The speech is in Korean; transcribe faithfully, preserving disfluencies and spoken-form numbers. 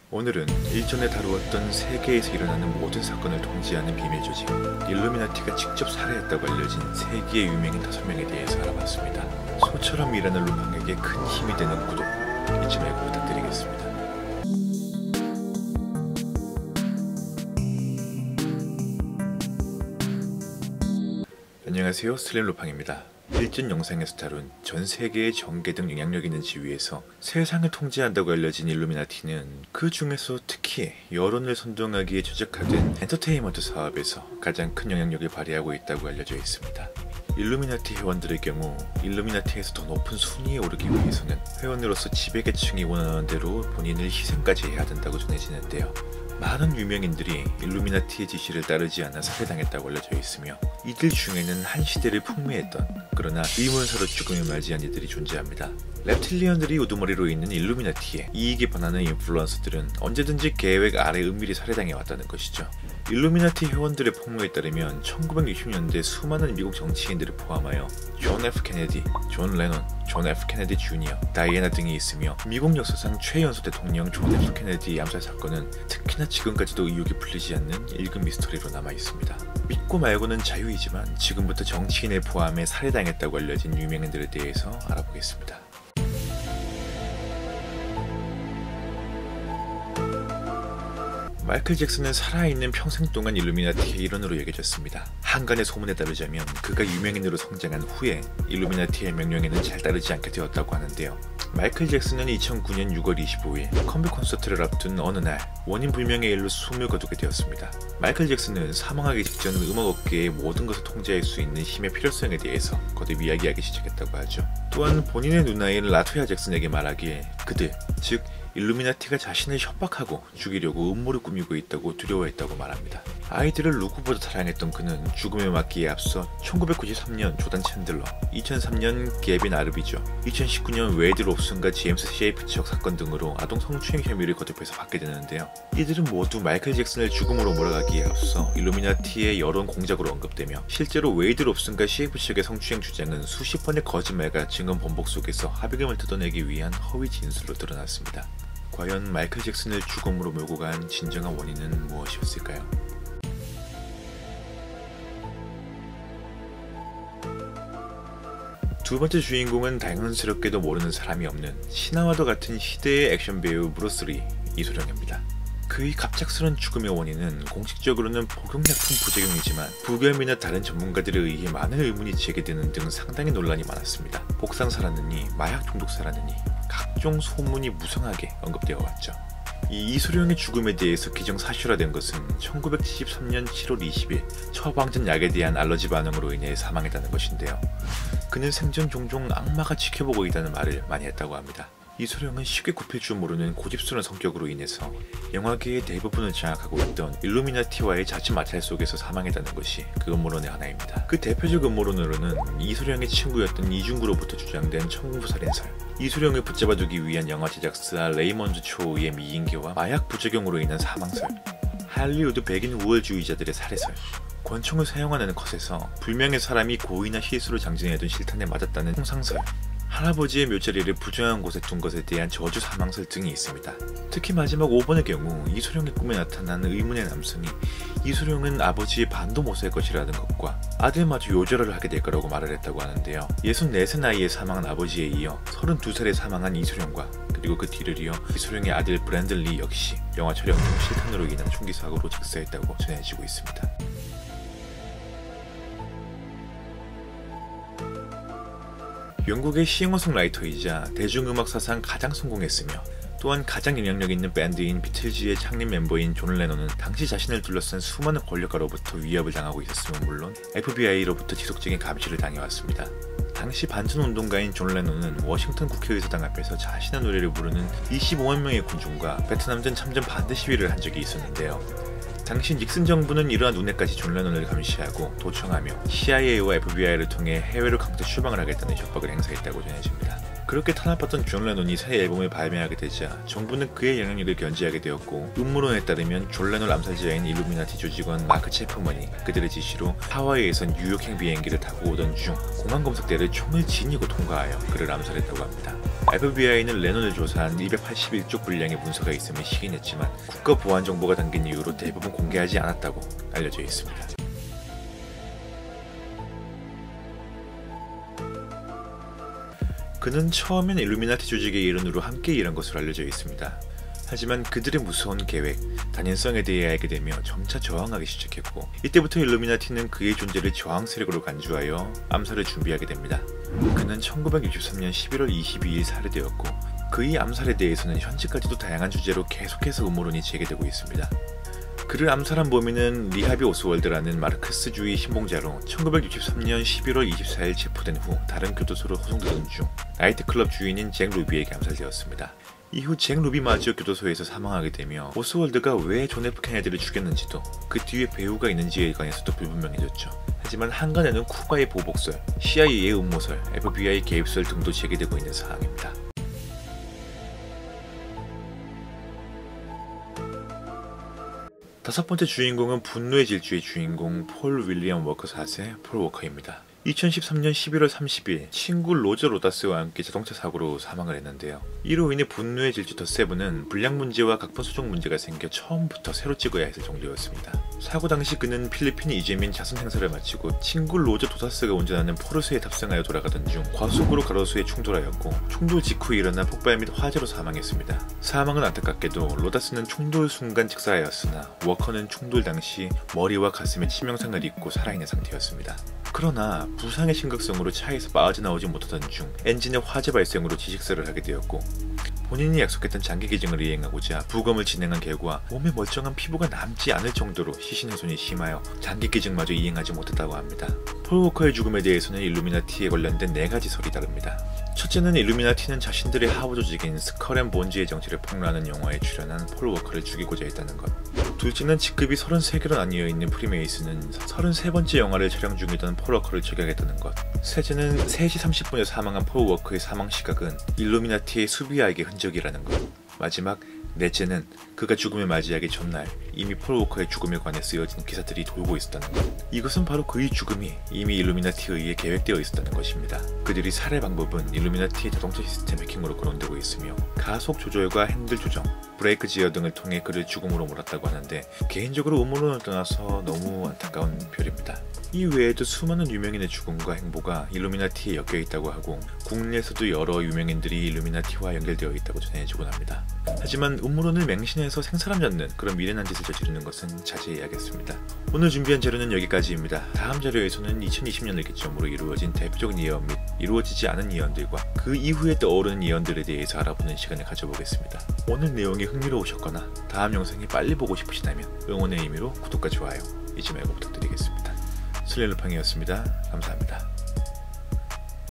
오늘은 일전에 다루었던 세계에서 일어나는 모든 사건을 통제하는 비밀 조직 일루미나티가 직접 살해했다고 알려진 세계의 유명인 다섯 명에 대해서 알아봤습니다. 소처럼 일하는 루팡에게 큰 힘이 되는 구독 잊지 말고 부탁드리겠습니다. 안녕하세요, 슬림 루팡입니다. 일전 영상에서 다룬 전 세계의 정계 등 영향력 있는 지위에서 세상을 통제한다고 알려진 일루미나티는 그 중에서 특히 여론을 선동하기에 최적화된 엔터테인먼트 사업에서 가장 큰 영향력을 발휘하고 있다고 알려져 있습니다. 일루미나티 회원들의 경우 일루미나티에서 더 높은 순위에 오르기 위해서는 회원으로서 지배계층이 원하는 대로 본인을 희생까지 해야 된다고 전해지는데요. 많은 유명인들이 일루미나티의 지시를 따르지 않아 살해당했다고 알려져 있으며 이들 중에는 한 시대를 풍미했던 그러나 의문사로 죽음을 맞이한 이들이 존재합니다. 랩틸리언들이 우두머리로 있는 일루미나티에 이익이 반하는 인플루언서들은 언제든지 계획 아래 은밀히 살해당해왔다는 것이죠. 일루미나티 회원들의 폭로에 따르면 천구백육십 년대 수많은 미국 정치인들을 포함하여 존 에프 케네디, 존 레논, 존 에프 케네디 주니어, 다이애나 등이 있으며 미국 역사상 최연소 대통령 존 에프 케네디 암살 사건은 특히나 지금까지도 의혹이 풀리지 않는 일 급 미스터리로 남아있습니다. 믿고 말고는 자유이지만 지금부터 정치인을 포함해 살해당했다고 알려진 유명인들에 대해서 알아보겠습니다. 마이클 잭슨은 살아있는 평생 동안 일루미나티의 일원으로 여겨졌습니다. 한간의 소문에 따르자면 그가 유명인으로 성장한 후에 일루미나티의 명령에는 잘 따르지 않게 되었다고 하는데요. 마이클 잭슨은 이천구 년 유월 이십오일 컴백 콘서트를 앞둔 어느 날 원인 불명의 일로 숨을 거두게 되었습니다. 마이클 잭슨은 사망하기 직전 음악업계의 모든 것을 통제할 수 있는 힘의 필요성에 대해서 거듭 이야기하기 시작했다고 하죠. 또한 본인의 누나인 라토야 잭슨에게 말하기에 그들, 즉 일루미나티가 자신을 협박하고 죽이려고 음모를 꾸미고 있다고 두려워했다고 말합니다. 아이들을 누구보다 사랑했던 그는 죽음에 맞기에 앞서 천구백구십삼 년 조단 챈들러, 이천삼 년 게빈 아르비죠, 이천십구 년 웨이드 롭슨과 제임스 셰이프처 사건 등으로 아동 성추행 혐의를 거듭해서 받게 되는데요. 이들은 모두 마이클 잭슨을 죽음으로 몰아가기에 앞서 일루미나티의 여론 공작으로 언급되며 실제로 웨이드 롭슨과 셰이프처의 성추행 주장은 수십 번의 거짓말과 증언 번복 속에서 합의금을 뜯어내기 위한 허위 진술로 드러났습니다. 과연 마이클 잭슨을 죽음으로 몰고 간 진정한 원인은 무엇이었을까요? 두 번째 주인공은 당연스럽게도 모르는 사람이 없는 신화와도 같은 시대의 액션 배우 브루스 리 이소룡입니다. 그의 갑작스런 죽음의 원인은 공식적으로는 복용약품 부작용이지만 부검이나 다른 전문가들에 의해 많은 의문이 제기되는 등 상당히 논란이 많았습니다. 복상사라느니 마약 중독사라느니 각종 소문이 무성하게 언급되어 왔죠. 이 이소룡의 죽음에 대해서 기정사실화된 것은 천구백칠십삼 년 칠월 이십일 처방전 약에 대한 알러지 반응으로 인해 사망했다는 것인데요. 그는 생전 종종 악마가 지켜보고 있다는 말을 많이 했다고 합니다. 이소룡은 쉽게 굽힐 줄 모르는 고집스러운 성격으로 인해서 영화계의 대부분을 장악하고 있던 일루미나티와의 자취마찰 속에서 사망했다는 것이 그 음모론의 하나입니다. 그 대표적 음모론으로는 이소룡의 친구였던 이중구로부터 주장된 청부살인설, 이소룡을 붙잡아두기 위한 영화 제작사 레이먼드 초의 미인계와 마약 부작용으로 인한 사망설, 할리우드 백인 우월주의자들의 살해설, 권총을 사용하는 컷에서 불명의 사람이 고의나 실수로 장전해둔 실탄에 맞았다는 홍상설, 할아버지의 묘자리를 부정한 곳에 둔 것에 대한 저주 사망설 등이 있습니다. 특히 마지막 오 번의 경우 이소룡의 꿈에 나타난 의문의 남성이 이소룡은 아버지의 반도 못 살 것이라는 것과 아들마저 요절을 하게 될 거라고 말을 했다고 하는데요. 예순네 세 나이에 사망한 아버지에 이어 서른두 살에 사망한 이소룡과 그리고 그 뒤를 이어 이소룡의 아들 브랜든 리 역시 영화 촬영 중 실탄으로 인한 총기 사고로 즉사했다고 전해지고 있습니다. 영국의 싱어송라이터이자 대중음악 사상 가장 성공했으며 또한 가장 영향력 있는 밴드인 비틀즈의 창립 멤버인 존 레논은 당시 자신을 둘러싼 수많은 권력가로부터 위협을 당하고 있었으면 물론 에프비아이로부터 지속적인 감시를 당해왔습니다. 당시 반전운동가인 존 레논은 워싱턴 국회의사당 앞에서 자신의 노래를 부르는 이십오만 명의 군중과 베트남전 참전 반대 시위를 한 적이 있었는데요. 당시 닉슨 정부는 이러한 눈에까지 존 레논을 감시하고 도청하며 씨아이에이와 에프비아이를 통해 해외로 강제 추방을 하겠다는 협박을 행사했다고 전해집니다. 그렇게 탄압받던 존 레논이 새 앨범을 발매하게 되자 정부는 그의 영향력을 견제하게 되었고, 음모론에 따르면 존 레논 암살자인 일루미나티 조직원 마크 체프먼이 그들의 지시로 하와이에서 뉴욕행 비행기를 타고 오던 중 공항 검색대를 총을 지니고 통과하여 그를 암살했다고 합니다. 에프비아이는 레논을 조사한 이백팔십일 쪽 분량의 문서가 있음을 시인했지만 국가 보안 정보가 담긴 이유로 대부분 공개하지 않았다고 알려져 있습니다. 그는 처음엔 일루미나티 조직의 일원으로 함께 일한 것으로 알려져 있습니다. 하지만 그들의 무서운 계획, 단연성에 대해 알게 되며 점차 저항하기 시작했고, 이때부터 일루미나티는 그의 존재를 저항 세력으로 간주하여 암살을 준비하게 됩니다. 그는 천구백육십삼 년 십일월 이십이일 살해되었고, 그의 암살에 대해서는 현재까지도 다양한 주제로 계속해서 음모론이 제기되고 있습니다. 그를 암살한 범인은 리하비 오스월드라는 마르크스주의 신봉자로 천구백육십삼 년 십일월 이십사일 체포된 후 다른 교도소로 호송되던 중 나이트클럽 주인인 잭 루비에게 암살되었습니다. 이후 잭 루비마저 교도소에서 사망하게 되며, 오스월드가 왜 존 에프 케네디를 죽였는지도 그 뒤에 배우가 있는지에 관해서도 불분명해졌죠. 하지만 한간에는 쿠바의 보복설, 씨아이에이의 음모설, 에프비아이 개입설 등도 제기되고 있는 상황입니다. 다섯 번째 주인공은 분노의 질주의 주인공 폴 윌리엄 워커 사 세 폴 워커입니다. 이천십삼 년 십일월 삼십일 친구 로저 로다스와 함께 자동차 사고로 사망을 했는데요. 이로 인해 분노의 질주 더 세븐은 분량 문제와 각본 수정 문제가 생겨 처음부터 새로 찍어야 했을 정도였습니다. 사고 당시 그는 필리핀 이재민 자선 행사를 마치고 친구 로저 도사스가 운전하는 포르쉐에 탑승하여 돌아가던 중 과속으로 가로수에 충돌하였고, 충돌 직후 일어난 폭발 및 화재로 사망했습니다. 사망은 안타깝게도 로다스는 충돌 순간 직사하였으나 워커는 충돌 당시 머리와 가슴에 치명상을 입고 살아있는 상태였습니다. 그러나 부상의 심각성으로 차에서 빠져나오지 못하던 중 엔진의 화재 발생으로 지식사를 하게 되었고, 본인이 약속했던 장기 기증을 이행하고자 부검을 진행한 결과 몸에 멀쩡한 피부가 남지 않을 정도로 시신훼손이 심하여 장기 기증마저 이행하지 못했다고 합니다. 폴 워커의 죽음에 대해서는 일루미나티에 관련된 네 가지 설이 다릅니다. 첫째는 일루미나티는 자신들의 하부 조직인 스컬 앤 본즈의 정체를 폭로하는 영화에 출연한 폴 워커를 죽이고자 했다는 것. 둘째는 직급이 서른세 개로 나뉘어 있는 프리메이슨은 서른세 번째 영화를 촬영 중이던 폴 워커를 저격했다는 것. 셋째는 세 시 삼십 분에 사망한 폴 워커의 사망 시각은 일루미나티의 수비아에게 흔적이라는 것. 마지막 넷째는 그가 죽음을 맞이하기 전날 이미 폴 워커의 죽음에 관해 쓰여진 기사들이 돌고 있었다는 것. 이것은 바로 그의 죽음이 이미 일루미나티에 의해 계획되어 있었다는 것입니다. 그들이 살해 방법은 일루미나티의 자동차 시스템 해킹으로 거론되고 있으며, 가속 조절과 핸들 조정, 브레이크 지어 등을 통해 그를 죽음으로 몰았다고 하는데, 개인적으로 음모론을 떠나서 너무 안타까운 별입니다. 이 외에도 수많은 유명인의 죽음과 행보가 일루미나티에 엮여 있다고 하고, 국내에서도 여러 유명인들이 일루미나티와 연결되어 있다고 전해지곤 합니다. 하지만 음모론을 맹신해서 생사람 잡는 그런 미련한 짓을 저지르는 것은 자제해야겠습니다. 오늘 준비한 자료는 여기까지입니다. 다음 자료에서는 이천이십 년을 기점으로 이루어진 대표적인 예언 및 이루어지지 않은 예언들과 그 이후에 떠오르는 예언들에 대해서 알아보는 시간을 가져보겠습니다. 오늘 내용이 흥미로우셨거나 다음 영상이 빨리 보고 싶으시다면 응원의 의미로 구독과 좋아요 잊지 말고 부탁드리겠습니다. 슬레일루팡이었습니다. 감사합니다.